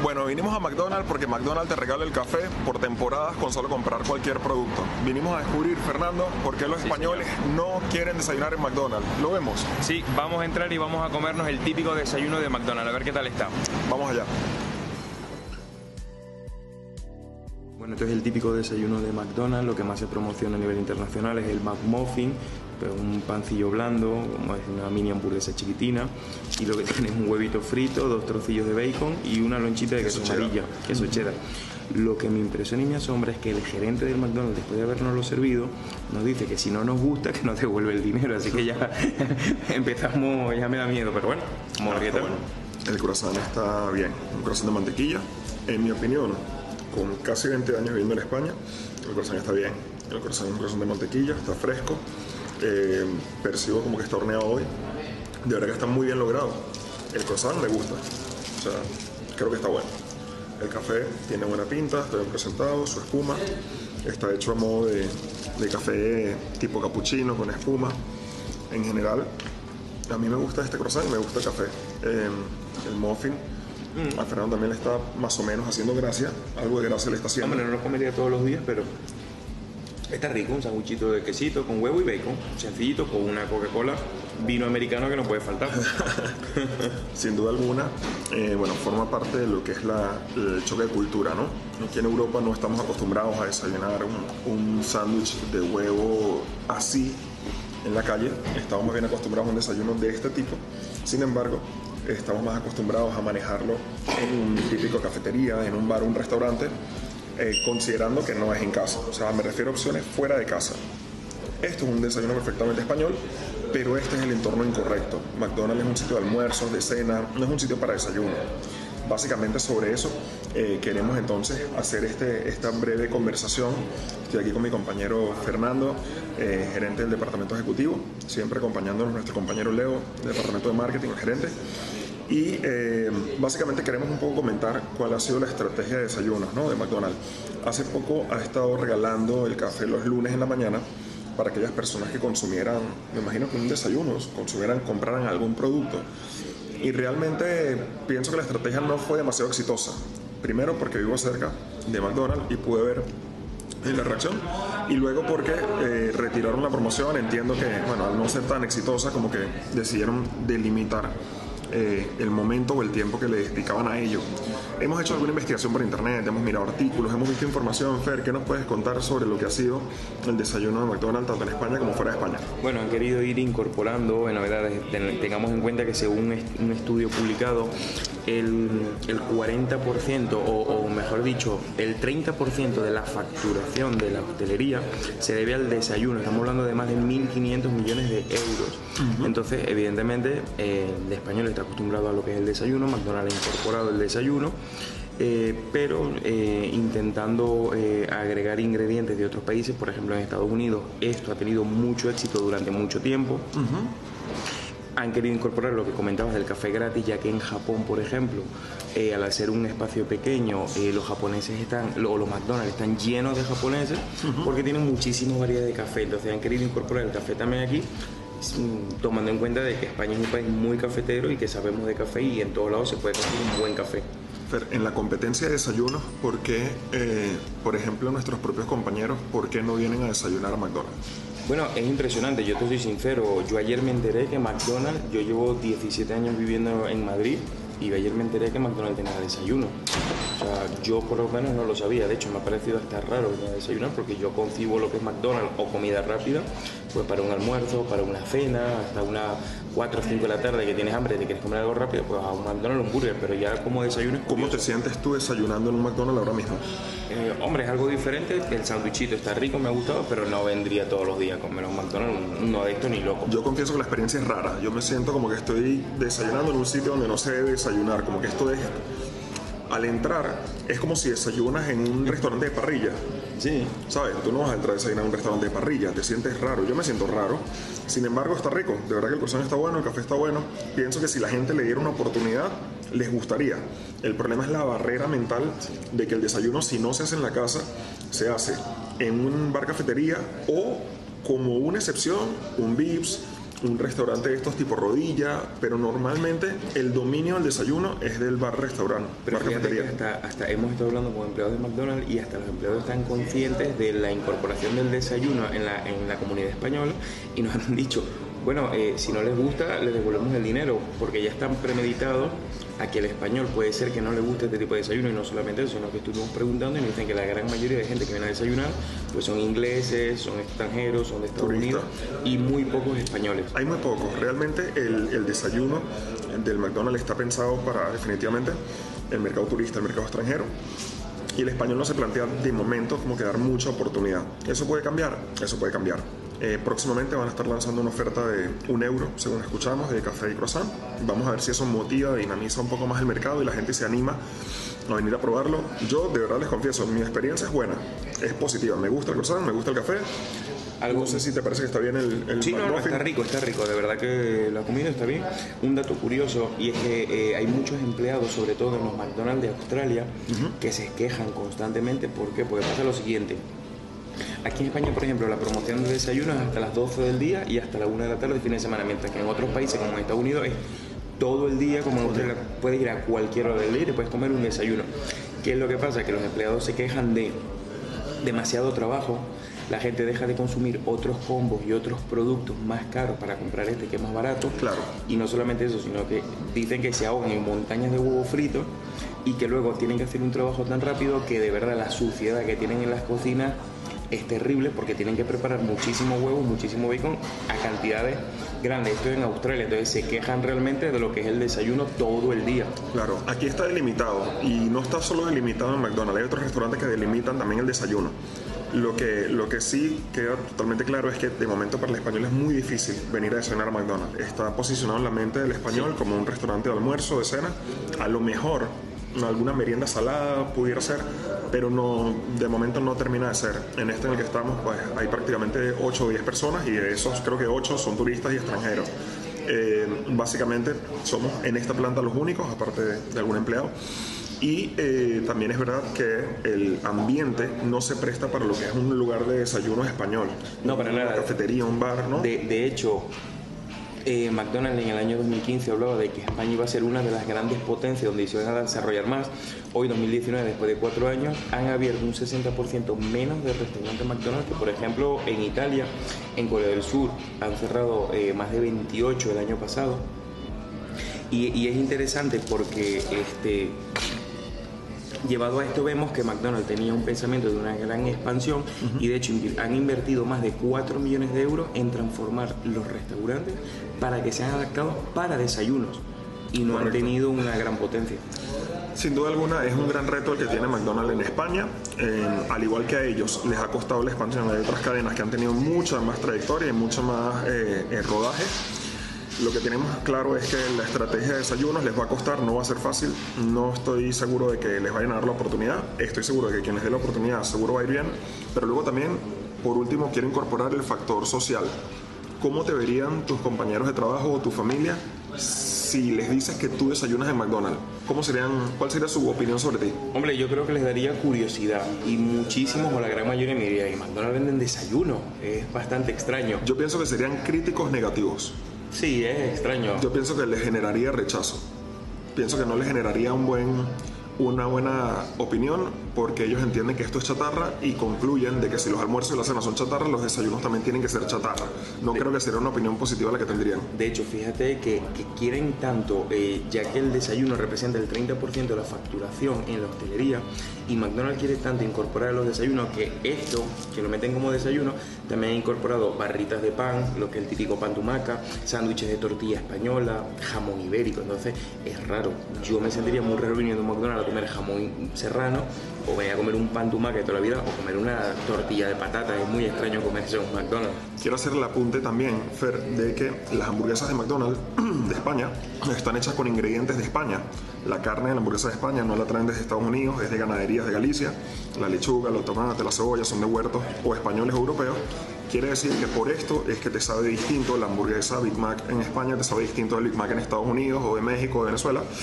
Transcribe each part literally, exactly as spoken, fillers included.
Bueno, vinimos a McDonald's porque McDonald's te regala el café por temporadas con solo comprar cualquier producto. Vinimos a descubrir, Fernando, por qué los Sí, españoles señor. no quieren desayunar en McDonald's. ¿Lo vemos? Sí, vamos a entrar y vamos a comernos el típico desayuno de McDonald's, a ver qué tal está. Vamos allá. Bueno, este es el típico desayuno de McDonald's. Lo que más se promociona a nivel internacional es el McMuffin, pues un pancillo blando, como es una mini hamburguesa chiquitina, y lo que tiene es un huevito frito, dos trocillos de bacon y una lonchita de queso, Queso amarilla, cheddar. queso cheddar. Lo que me impresiona y me asombra es que el gerente del McDonald's, después de habernoslo servido, nos dice que si no nos gusta, que nos devuelve el dinero. Así que ya empezamos, ya me da miedo, pero bueno, vamos a ver qué Está tal. bueno. El croissant está bien, un croissant de mantequilla. En mi opinión, con casi veinte años viviendo en España, el croissant está bien. El croissant es un croissant de mantequilla, está fresco. Eh, percibo como que está horneado hoy. De verdad que está muy bien logrado. El croissant me gusta. O sea, creo que está bueno. El café tiene buena pinta, está bien presentado, su espuma. Está hecho a modo de, de café tipo cappuccino con espuma. En general, a mí me gusta este croissant y me gusta el café. Eh, el muffin, mm. a Fernando también le está más o menos haciendo gracia. Algo de gracia le está haciendo. Hombre, no lo comería todos los días, pero está rico, un sanguchito de quesito con huevo y bacon, sencillito, con una Coca-Cola, vino americano que no puede faltar. Sin duda alguna, eh, bueno, forma parte de lo que es la, el choque de cultura, ¿no? Aquí en Europa no estamos acostumbrados a desayunar un, un sándwich de huevo así en la calle. Estamos más bien acostumbrados a un desayuno de este tipo. Sin embargo, estamos más acostumbrados a manejarlo en un típico cafetería, en un bar o un restaurante, eh, considerando que no es en casa. O sea, me refiero a opciones fuera de casa. Esto es un desayuno perfectamente español, pero este es el entorno incorrecto. McDonald's es un sitio de almuerzos, de cena, no es un sitio para desayuno. Básicamente sobre eso eh, queremos entonces hacer este, esta breve conversación. Estoy aquí con mi compañero Fernando, eh, gerente del departamento ejecutivo, siempre acompañándonos nuestro compañero Leo, del departamento de marketing, el gerente. Y eh, básicamente queremos un poco comentar cuál ha sido la estrategia de desayunos, ¿no?, de McDonald's. Hace poco ha estado regalando el café los lunes en la mañana para aquellas personas que consumieran, me imagino que un desayuno, consumieran, compraran algún producto. Y realmente pienso que la estrategia no fue demasiado exitosa. Primero porque vivo cerca de McDonald's y pude ver la reacción. Y luego porque eh, retiraron la promoción. Entiendo que, bueno, al no ser tan exitosa, como que decidieron delimitar eh, el momento o el tiempo que le dedicaban a ello. Hemos hecho alguna investigación por internet, hemos mirado artículos, hemos visto información. Fer, ¿qué nos puedes contar sobre lo que ha sido el desayuno de McDonald's tanto en España como fuera de España? Bueno, han querido ir incorporando en novedades. Tengamos en cuenta que según un estudio publicado, el, el cuarenta por ciento o, o mejor dicho, el treinta por ciento de la facturación de la hostelería se debe al desayuno. Estamos hablando de más de mil quinientos millones de euros. Uh-huh. Entonces, evidentemente, eh, el español está acostumbrado a lo que es el desayuno. McDonald's ha incorporado el desayuno, eh, pero eh, intentando eh, agregar ingredientes de otros países. Por ejemplo, en Estados Unidos esto ha tenido mucho éxito durante mucho tiempo. Uh-huh. Han querido incorporar lo que comentabas del café gratis, ya que en Japón, por ejemplo, eh, al hacer un espacio pequeño, eh, los japoneses están, o los McDonald's están llenos de japoneses, uh-huh, porque tienen muchísimas variedades de café. Entonces han querido incorporar el café también aquí, tomando en cuenta de que España es un país muy cafetero y que sabemos de café y en todos lados se puede conseguir un buen café. Fer, en la competencia de desayunos, ¿por qué, eh, por ejemplo, nuestros propios compañeros, por qué no vienen a desayunar a McDonald's? Bueno, es impresionante, yo te soy sincero. Yo ayer me enteré que McDonald's, yo llevo diecisiete años viviendo en Madrid y ayer me enteré que McDonald's tenía desayuno. O sea, yo por lo menos no lo sabía. De hecho, me ha parecido hasta raro venir a desayunar porque yo concibo lo que es McDonald's o comida rápida pues para un almuerzo, para una cena, hasta unas cuatro o cinco de la tarde que tienes hambre y te quieres comer algo rápido, pues a un McDonald's, un burger, pero ya como desayuno es ¿Cómo te sientes tú desayunando en un McDonald's ahora mismo? Eh, hombre, es algo diferente. El sándwichito está rico, me ha gustado, pero no vendría todos los días a comer un McDonald's, no de esto ni loco. Yo confieso que la experiencia es rara. Yo me siento como que estoy desayunando en un sitio donde no se debe desayunar, como que esto es... Al entrar, es como si desayunas en un restaurante de parrilla. Sí. ¿Sabes? Tú no vas a entrar a desayunar en un restaurante de parrilla, te sientes raro. Yo me siento raro. Sin embargo, está rico. De verdad que el croissant está bueno, el café está bueno. Pienso que si la gente le diera una oportunidad, les gustaría. El problema es la barrera mental de que el desayuno, si no se hace en la casa, se hace en un bar cafetería o, como una excepción, un Vips, un restaurante de estos tipo rodilla, pero normalmente el dominio del desayuno es del bar-restaurante, Pero bar fíjate que cafetería. hasta, hasta hemos estado hablando con empleados de McDonald's y hasta los empleados están conscientes de la incorporación del desayuno en la, en la comunidad española y nos han dicho, bueno, eh, si no les gusta, les devolvemos el dinero, porque ya están premeditados a que el español puede ser que no le guste este tipo de desayuno, y no solamente eso, sino que estuvimos preguntando y nos dicen que la gran mayoría de gente que viene a desayunar pues son ingleses, son extranjeros, son de Estados Turistas. Unidos y muy pocos españoles. Hay muy pocos. Realmente el, el desayuno del McDonald's está pensado para definitivamente el mercado turista, el mercado extranjero. Y el español no se plantea de momento como que dar mucha oportunidad. ¿Eso puede cambiar? Eso puede cambiar. Eh, próximamente van a estar lanzando una oferta de un euro, según escuchamos, de café y croissant. Vamos a ver si eso motiva, dinamiza un poco más el mercado y la gente se anima a venir a probarlo. Yo de verdad les confieso, mi experiencia es buena, es positiva. Me gusta el croissant, me gusta el café. Algo, no sé si te parece que está bien el, el sí, no, no, McMuffin. está rico, está rico, de verdad que la comida está bien. Un dato curioso, y es que eh, hay muchos empleados, sobre todo en los McDonald's de Australia, uh-huh. que se quejan constantemente. ¿Por qué? Porque pasa lo siguiente. Aquí en España, por ejemplo, la promoción de desayuno es hasta las doce del día y hasta la una de la tarde de fin de semana, mientras que en otros países, como en Estados Unidos, es todo el día, como usted puedes ir a cualquier hora del día y te puedes comer un desayuno. ¿Qué es lo que pasa? Que los empleados se quejan de demasiado trabajo. La gente deja de consumir otros combos y otros productos más caros para comprar este que es más barato. Claro. Y no solamente eso, sino que dicen que se ahogan en montañas de huevos fritos y que luego tienen que hacer un trabajo tan rápido que de verdad la suciedad que tienen en las cocinas es terrible, porque tienen que preparar muchísimo huevo, muchísimo bacon a cantidades grandes. Esto es en Australia, entonces se quejan realmente de lo que es el desayuno todo el día. Claro, aquí está delimitado y no está solo delimitado en McDonald's, hay otros restaurantes que delimitan también el desayuno. Lo que, lo que sí queda totalmente claro es que de momento para el español es muy difícil venir a desayunar a McDonald's. Está posicionado en la mente del español sí. como un restaurante de almuerzo, de cena. A lo mejor alguna merienda salada pudiera ser, pero no, de momento no termina de ser. En este en el que estamos pues hay prácticamente ocho o diez personas y de esos creo que ocho son turistas y extranjeros. Eh, básicamente somos en esta planta los únicos, aparte de, de algún empleado. Y eh, también es verdad que el ambiente no se presta para lo que es un lugar de desayuno español. No, para nada. Una cafetería, un bar, ¿no? De, de hecho, eh, McDonald's en el año dos mil quince hablaba de que España iba a ser una de las grandes potencias donde se iban a desarrollar más. Hoy, dos mil diecinueve, después de cuatro años, han abierto un sesenta por ciento menos de restaurantes McDonald's que, por ejemplo, en Italia, en Corea del Sur, han cerrado eh, más de veintiocho el año pasado. Y, y es interesante porque este... llevado a esto vemos que McDonald's tenía un pensamiento de una gran expansión uh-huh. y de hecho han invertido más de cuatro millones de euros en transformar los restaurantes para que sean adaptados para desayunos y no Correcto. Han tenido una gran potencia. Sin duda alguna es un gran reto el que tiene McDonald's en España, eh, al igual que a ellos les ha costado la expansión. Hay otras cadenas que han tenido mucha más trayectoria y mucho más eh, eh, rodaje. Lo que tenemos claro es que la estrategia de desayunos les va a costar, no va a ser fácil. No estoy seguro de que les vayan a dar la oportunidad. Estoy seguro de que quien les dé la oportunidad seguro va a ir bien. Pero luego también, por último, quiero incorporar el factor social. ¿Cómo te verían tus compañeros de trabajo o tu familia si les dices que tú desayunas en McDonald's? ¿Cómo serían, ¿Cuál sería su opinión sobre ti? Hombre, yo creo que les daría curiosidad y muchísimos, o la gran mayoría me diría, ¿y McDonald's venden desayuno? Es bastante extraño. Yo pienso que serían críticos negativos. Sí, es extraño. Yo pienso que les generaría rechazo. Pienso que no les generaría un buen, una buena opinión porque ellos entienden que esto es chatarra y concluyen de que si los almuerzos y la cena son chatarra, los desayunos también tienen que ser chatarra. No de, creo que sería una opinión positiva la que tendrían. De hecho, fíjate que, que quieren tanto, eh, ya que el desayuno representa el treinta por ciento de la facturación en la hostelería, y McDonald's quiere tanto incorporar a los desayunos que esto, que lo meten como desayuno, también ha incorporado barritas de pan, lo que es el típico pan tumaca, sándwiches de tortilla española, jamón ibérico. Entonces es raro. Yo me sentiría muy raro viniendo a McDonald's a comer jamón serrano, o venir a comer un pan tumaca de toda la vida, o comer una tortilla de patata. Es muy extraño comer eso en McDonald's. Quiero hacer el apunte también, Fer, de que las hamburguesas de McDonald's de España están hechas con ingredientes de España. La carne de la hamburguesa de España no la traen desde Estados Unidos, es de ganaderías de Galicia. La lechuga, los tomates, la cebolla son de huertos o españoles o europeos. Quiere decir que por esto es que te sabe distinto la hamburguesa Big Mac en España, te sabe distinto del Big Mac en Estados Unidos o de México o de Venezuela.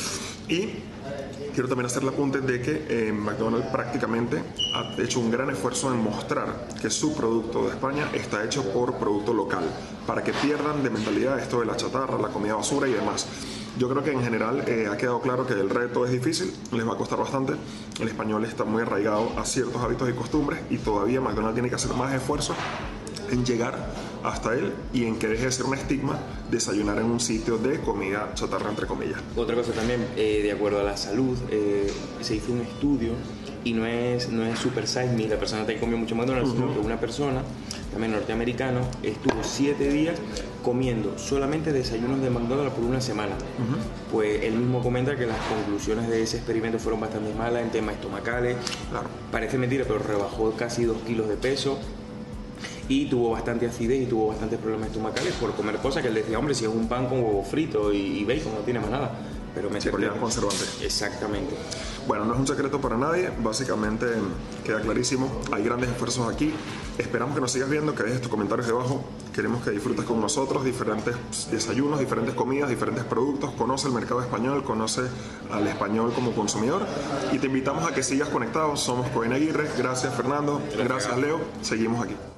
Y quiero también hacer el apunte de que eh, McDonald's prácticamente ha hecho un gran esfuerzo en mostrar que su producto de España está hecho por producto local, para que pierdan de mentalidad esto de la chatarra, la comida basura y demás. Yo creo que en general eh, ha quedado claro que el reto es difícil, les va a costar bastante. El español está muy arraigado a ciertos hábitos y costumbres y todavía McDonald's tiene que hacer más esfuerzo en llegar hasta él y en que deje de ser un estigma desayunar en un sitio de comida chatarra, entre comillas. Otra cosa también, eh, de acuerdo a la salud, eh, se hizo un estudio y no es, no es super size me, la persona que comió mucho McDonald's, uh-huh. sino que una persona, también norteamericano, estuvo siete días comiendo solamente desayunos de McDonald's por una semana. Uh-huh. Pues él mismo comenta que las conclusiones de ese experimento fueron bastante malas en temas estomacales. Claro. Parece mentira, pero rebajó casi dos kilos de peso. Y tuvo bastante acidez y tuvo bastantes problemas estomacales por comer cosas que él decía, hombre, si es un pan con huevo frito y, y bacon, no tiene más nada. Pero me sí, por conservante. Exactamente. Bueno, no es un secreto para nadie, básicamente queda clarísimo, hay grandes esfuerzos aquí. Esperamos que nos sigas viendo, que dejes tus comentarios debajo. Queremos que disfrutes con nosotros diferentes desayunos, diferentes comidas, diferentes productos. Conoce el mercado español, conoce al español como consumidor y te invitamos a que sigas conectado. Somos Cohen Aguirre. Gracias, Fernando. Gracias, Gracias Leo. Seguimos aquí.